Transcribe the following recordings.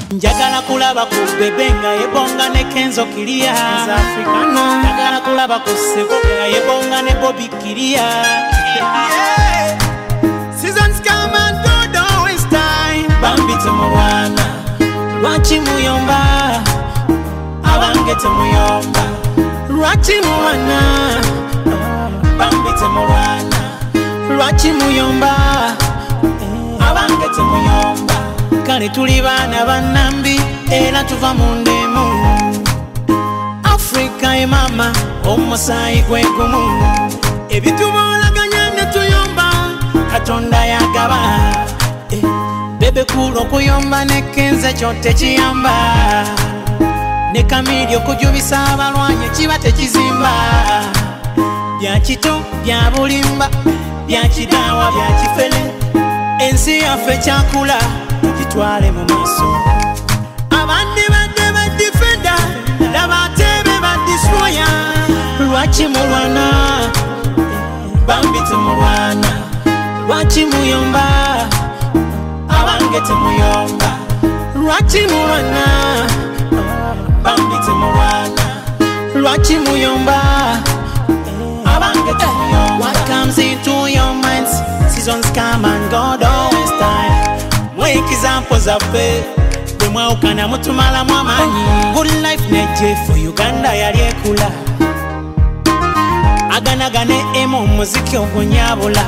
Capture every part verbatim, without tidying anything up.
Njagala kulaba ku bebe nga yebonga ne Kenzo Kiria Afrikana. Njagala kulaba ku Sebo nga yebonga ne Bobby Kiria. Yeah. Seasons come and go, don't waste time. Bambi Temurwana, Lwaki Muyomba, Abange Temuyomba, Lwaki Mwana, Bambi Temurwana, Lwaki Muyomba, Abange Temuyomba. Kale tuli baana bannambi era tuva mu ndemu. Afrika e mama omusaayi gwe gumu. Ebitubolaganya ne tuyomba Katonda yagaba. eh, Bebe kulo kuyomba ne Kenze kyo tekiyamba. Ne Kamili okujubisa abalwanyi kiba tekizimba. Bya kito bya bulimba bya kidawa bya kifere. Ensi yaffe kyakula tukitwale mu maaso. Abandi badde badifenda nabatebe badiswoya. Lwaki mulwana Bambi Temurwana, Lwaki Muyomba, Abange Temuyomba, Lwaki mulwana Bambi Temurwana, Lwaki Muyomba, Abange Temuyomba. What comes into your minds? Seasons come and go, don't waste time. Example zaffe bwe mwawukana mutumalamu amaanyi. Good life neje for Uganda yali ekula. Aganagane emu omuziki ogunyabula.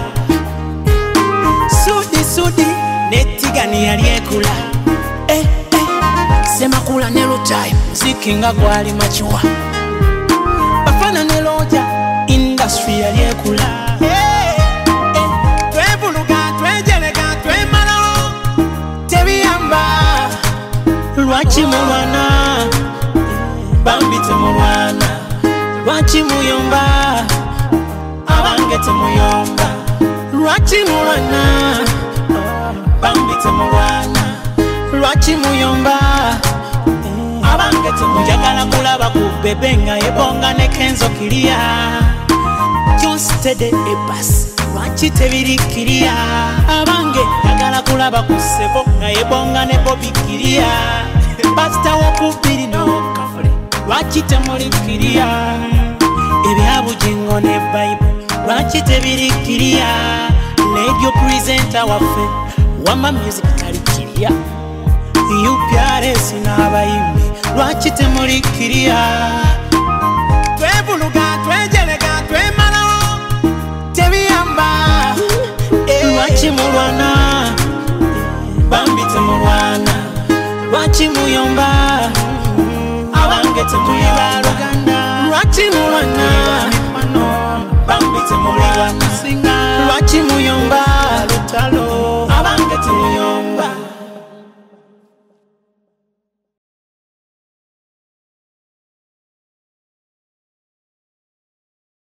Sudi sudi netigani yali ekula. Eh, eh, Semakula ne Lutayi muziki nga gwali machiwa. Bafana ne Loja industry yali ekula. Eh, eh, twebuluga twejerega twemalawo tebiyamba. Lwaki mulwana Bambi Temurwana, Lwaki Muyomba, Abange Temuyomba, Lwaki mulwana Bambi Temurwana, Lwaki Muyomba, Abange Temuyomba. Njagala kulaba ku bebe nga yebonga ne Kenzo Kiria. Kyostede ebasi Lwaki tebirikiria. Abange njagala kulaba ku Sebo nga yebonga ne Bobby Kiria. Pastor wokubiri no kafule Lwaki temulikiria. Ebyabugingo ne Bible Lwaki tebirikiria. Radio presenter waffe Wama music talikiria. U P R S n'abayimbi Lwaki temulikiria. Twebuluga twejerega twemalawo tebiyamba. Lwaki mulwana Bambi Temurwana, Lwaki Muyomba, Abange Temuyomba, Lwaki mulwana Bambi Temurwana, Lwaki Muyomba.